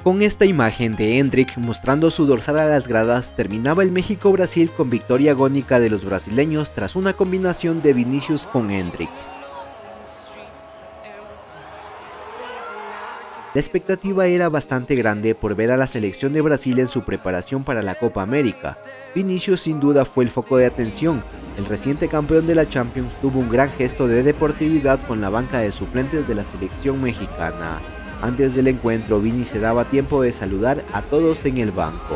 Con esta imagen de Endrick mostrando su dorsal a las gradas, terminaba el México-Brasil con victoria agónica de los brasileños tras una combinación de Vinicius con Endrick. La expectativa era bastante grande por ver a la selección de Brasil en su preparación para la Copa América. Vinicius sin duda fue el foco de atención. El reciente campeón de la Champions tuvo un gran gesto de deportividad con la banca de suplentes de la selección mexicana. Antes del encuentro, Vini se daba tiempo de saludar a todos en el banco.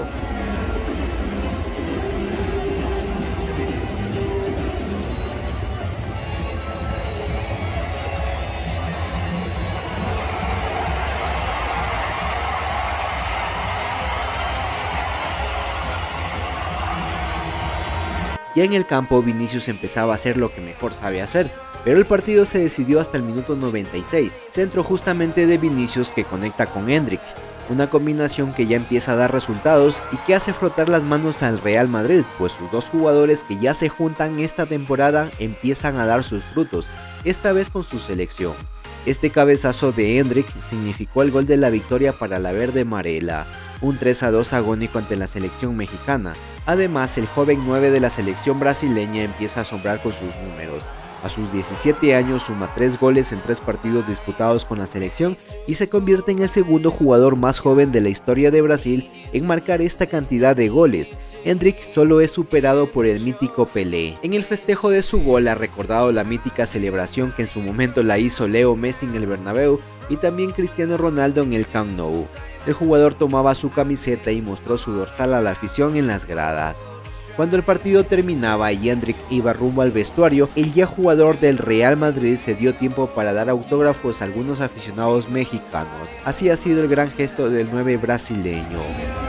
Ya en el campo, Vinicius empezaba a hacer lo que mejor sabe hacer, pero el partido se decidió hasta el minuto 96, centro justamente de Vinicius que conecta con Endrick, una combinación que ya empieza a dar resultados y que hace frotar las manos al Real Madrid, pues sus dos jugadores que ya se juntan esta temporada empiezan a dar sus frutos, esta vez con su selección. Este cabezazo de Endrick significó el gol de la victoria para la verde amarela, un 3-2 agónico ante la selección mexicana. Además, el joven 9 de la selección brasileña empieza a asombrar con sus números. A sus 17 años suma 3 goles en 3 partidos disputados con la selección y se convierte en el segundo jugador más joven de la historia de Brasil en marcar esta cantidad de goles. Endrick solo es superado por el mítico Pelé. En el festejo de su gol ha recordado la mítica celebración que en su momento la hizo Leo Messi en el Bernabéu y también Cristiano Ronaldo en el Camp Nou. El jugador tomaba su camiseta y mostró su dorsal a la afición en las gradas. Cuando el partido terminaba y Endrick iba rumbo al vestuario, el ya jugador del Real Madrid se dio tiempo para dar autógrafos a algunos aficionados mexicanos. Así ha sido el gran gesto del 9 brasileño.